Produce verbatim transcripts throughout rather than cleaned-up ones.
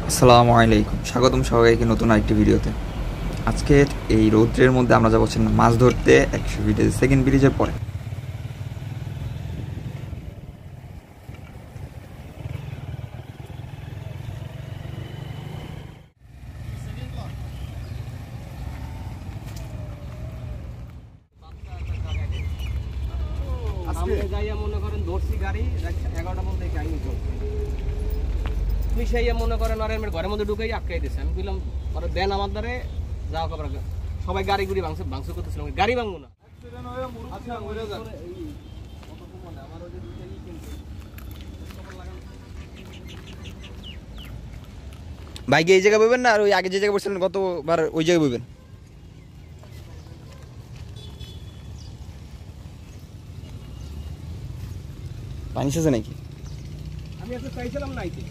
আসসালামু আলাইকুম, স্বাগতম সবাইকে নতুন আরেকটি ভিডিওতে। আজকের এই রৌদ্রের মধ্যে আমরা যাবো হচ্ছে মাছ ধরতে একশো ফিটের সেকেন্ড ব্রিজের পরে। মনে করেন ধরছি গাড়ি এগারোটা মধ্যে কাহিনী চলছে, তুমি সেই মনে করেন আর ঘরের মধ্যে ঢুকাই আটকাই দিচ্ছে। আমি বললাম ওরা দেন আমার দ্বারে যাও, খবর সবাই গাড়ি গুড়ি ভাঙছে ভাঙছে করতেছিলাম, গাড়ি ভাঙবো না। বাইকে এই জায়গায় বইবেন না, আর ওই আগে যে জায়গায় বসছিলেন গতবার ওই জায়গায় বইবেন। পানি শেষে নাকি? আমি একটা চাইছিলাম না আইতে,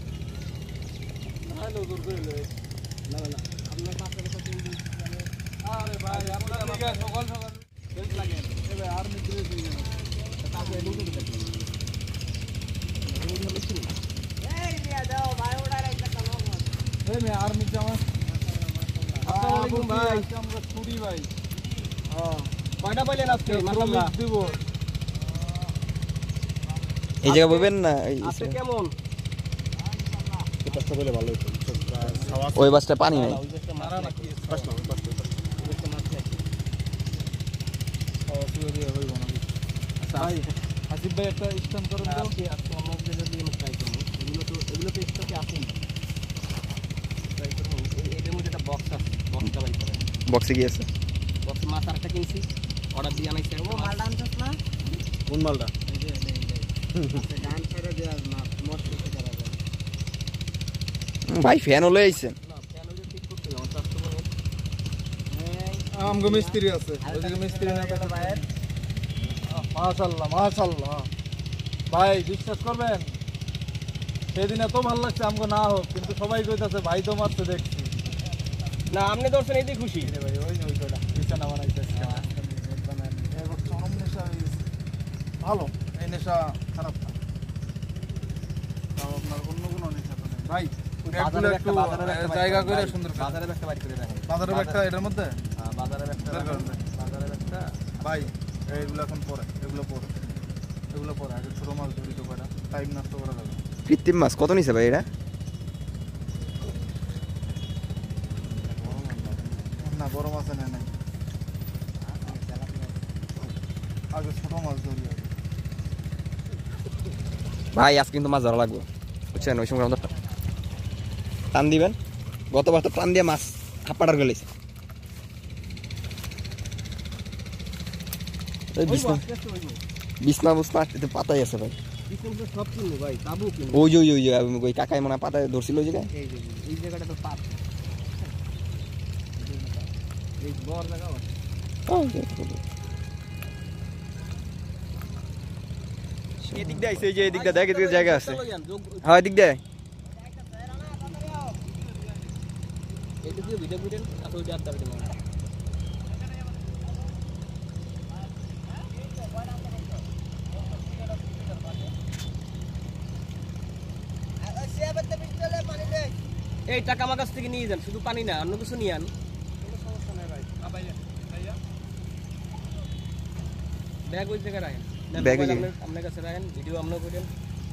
না না না আপনার পাঁচ টাকা আরে ভাই আপনার সকাল সকাল বেশ লাগে এবার আর মিত্রে তারপরে ঢুকে দিতে এই নিয়ে দাও ভাই ওড়া একটা কালো এই মে আর মিত্রে আমার আসসালামু আলাইকুম ভাই, আমরা ছুরি ভাই। হ্যাঁ কয়টা পাইলেন আজকে? মাশাআল্লাহ দিব এই জায়গায় বইবেন না। আজকে কেমন এই পাশটা বলে ভালো হতো, ওই বাসটা পানি নাই। মারা নাকি পাশ না পাশ না এটা মাছ আছে ও সুরে দিয়ে হইব না। আচ্ছা ভাই হাসিব ভাই একটা স্ট্যান্ড করুন তো। আজকে আজকে অন্য জায়গা দিয়ে ট্রাই করব, এগুলো তো এগুলো তো স্টকে আছে না, ট্রাই করব। এর মধ্যে একটা বক্স আছে, বক্সটা বাই করেন। বক্সে কি আছে? বক্সে মাছ আরেকটা কিনছি, অর্ডার দিয়ে আনাইছি। ও মালটা আনছস না? কোন মালটা? এই যে এই যে আচ্ছা গান ছেড়ে দেয়া না, মোট করতে পারা যায় ভাই ফ্যান হলে আইছেন না, ফ্যান ওই ঠিক করতে হবে কাস্টমার। এই আমগো মিস্ত্রি আছে, ওইদিকে মিস্ত্রি না পেলে ভাই। মাশাআল্লাহ মাশাআল্লাহ ভাই, বিশ্বাস করবেন সেদিন এত ভালো লাগছে আমগো না হোক, কিন্তু সবাই কইতাছে ভাই তো মারতে দেখছি না, আপনি দর্শন এই দিয়ে খুশি রে ভাই। ওই ওই কইটা বিছানা বানাইছে এবার চরম নেশা হয়ে গেছে। ভালো, এই নেশা খারাপ না, তাও আপনার অন্য কোনো নেশা তো নেই ভাই। বাজারের একটা বাজারের একটা জায়গা করে সুন্দর করে বাজারের একটা বাইক করে দেখেন। বাজারের একটা এটার মধ্যে হ্যাঁ বাজারের একটা বাজারের একটা ভাই এইগুলো এখন পরে, এগুলো পরে এগুলো পরে আগে ছোটো মাছ ধরি তো কয়টা, টাইম নষ্ট করা যাবে। কৃত্রিম মাছ কত নিছে ভাই এটা? না বড় মাছ এনে নাই, আগে ছোটো মাছ ধরি আগে। ভাই আজ কিন্তু মাছ ধরা লাগবে, বুঝছেন? ওই সময় আমাদের টান দিবেন। গতবার তো টান দিয়ে মাছ হাপ্পাটার গেলেছে। বিছনা বুছনা এতে পাতাই আছে ভাই। সব কিনবো ভাই, তাবু কিনবো। ওই যে ওই ওই ওই কাকাই মনে হয় পাতায় ধরছিল ওই জায়গায়। এই যে এই জায়গাটা তো পাত, এই বড় জায়গা আছে। এদিক দিয়ে আইছে, এই যে এদিক দিয়ে দেখ, এদিকে জায়গা আছে। হ্যাঁ এদিক দিয়ে এইটা দিয়ে ভিডিও ভিডিও আসলে যার তার দিন এই টাকা আমার কাছ থেকে নিয়ে যান, শুধু পানি না অন্য কিছু নিয়ে আন, কোনো সমস্যা নাই ভাই। ব্যাগ ওই জায়গায় রাখেন, ব্যাগ ওই আপনার কাছে রাখেন, ভিডিও আপনার করেন।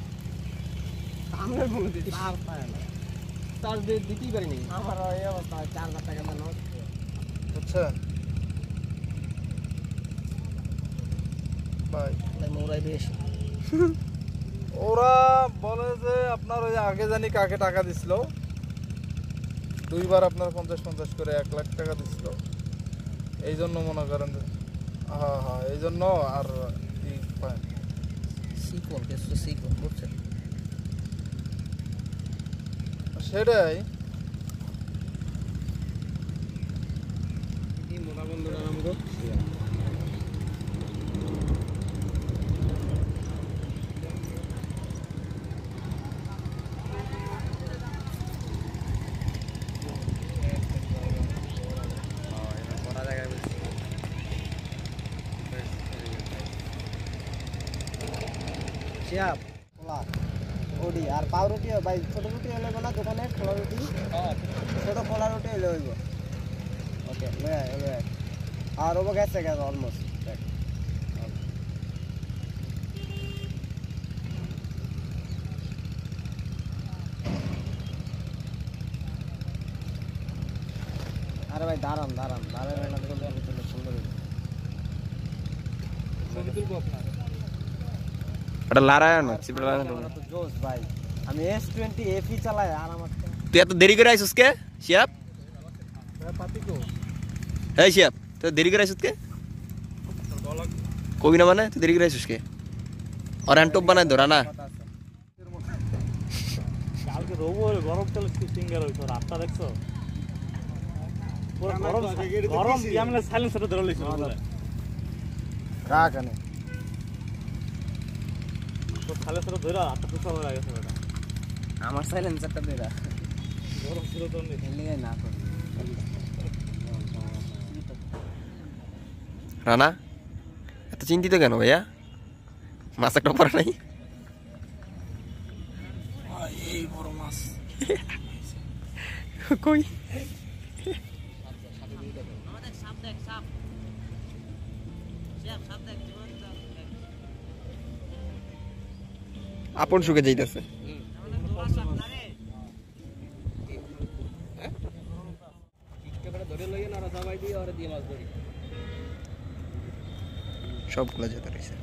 আপনার বলে দিই চার পায় না, চার্জ দিয়ে দিতেই পারিনি। আমার এই অবস্থা, চার হাজার টাকা দাম হচ্ছে বুঝছেন ভাই। মোরাই বেশ ওরা বলে যে আপনার ওই আগে জানি কাকে টাকা দিছিল, দুইবার আপনার পঞ্চাশ পঞ্চাশ করে এক লাখ টাকা দিছিল, এই জন্য মনে করেন যে হ্যাঁ হ্যাঁ এই জন্য আর ই পায় সিকল কেসটা সিকল বুঝছেন সেটাই। কি মোটা বন্ধুরা আমগো সিয়াপ ওডি আর পাউরুটি ভাই ছোট রুটি হলে না দোকানে খোলা রুটি ছোট খোলা রুটি হলে হইব ওকে লয়ে আয় লয়ে আয় আর ওবো গেছে গেছে অলমোস্ট দেখ আরে ভাই দাঁড়ান দাঁড়ান দাঁড়ান না করলে আমি তো সুন্দর ছবি তুলবো আপনার এটা লারায় না চিপড়া লারায় না তো জোস ভাই আমি এস টোয়েন্টি এফ ই চালাই আর আমার তুই এত দেরি করে আইছিস কে শিয়াব পাতি কো এই শিয়াব তুই দেরি করে আইছিস কে কবি না মানে তুই দেরি করে আইছিস কে আর টপ বানাই ধরা না কালকে রোবো গরম তেল সিঙ্গার হইতো রাস্তা দেখছো পুরো গরম গরম ইয়ামলে সাইলেন্সার ধরে লইছো বলে রাখ আনে তো সাইলেন্সার ধরে রাস্তা পুরো হয়ে গেছে এটা আমার সাইলেন্সারটা দে রাখ গরম ছিল তো নেই এলিগে না কর রানা এত চিন্তিত কেন ভাইয়া মাছ একটা পড়া নাই এই বড় মাছ কই আপন সুখে যাইতেছে সবগুলা যেতে রয়েছে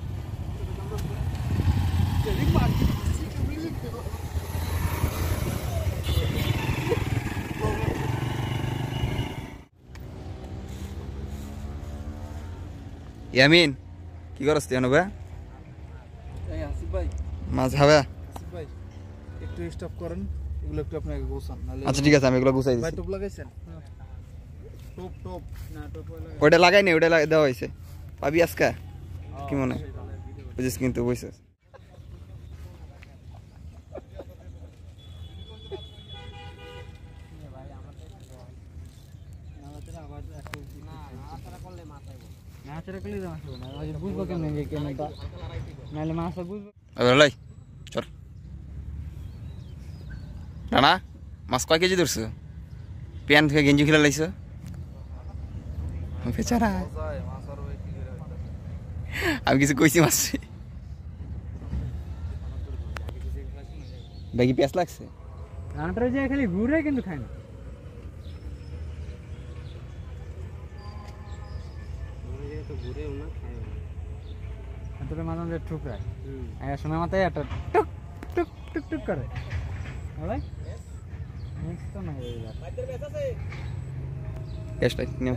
ইয়ামিন কি করছ তুই অনুবা এই আসিফ ভাই মাছ হবে আসিফ ভাই একটু স্টপ করেন এগুলো একটু আপনাকে গোছান নালে আচ্ছা ঠিক আছে আমি এগুলো গুছাই ভাই দিচ্ছি টপ লাগাইছেন টপ টপ না টপ লাগাই ওইটা লাগাই নি ওইটা লাগা- দেওয়া হয়েছে পাবি আজকে কি মনে হয়? বুঝিস কিন্তু বুঝছিস এবার লাই চল রানা মাছ কয় কেজি ধরছো প্যান থেকে গেঞ্জি খেলে লাইছো বেচারা যায় মাছ আর ওই কি করে হইতা আমি কিছু কইছি মাছ ব্যাগি পেঁয়াজ লাগছে রান্নাটা যে খালি ঘুরে কিন্তু খায় না তোর মাঝে মাঝে ঠুকরায় আর সময় মাথায় একটা টুক টুক টুক টুক করে ভাই মিক্স তো না হয়ে যায় পেঁয়াজটা নিয়ে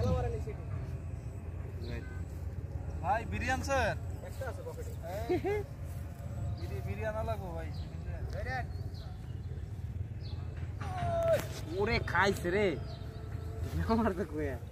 ভাই বিরিয়ানি স্যার একটা আছে পকেটে বিরিয়ানি লাগো ভাই ওরে খাইছে রে আমার তো কইয়া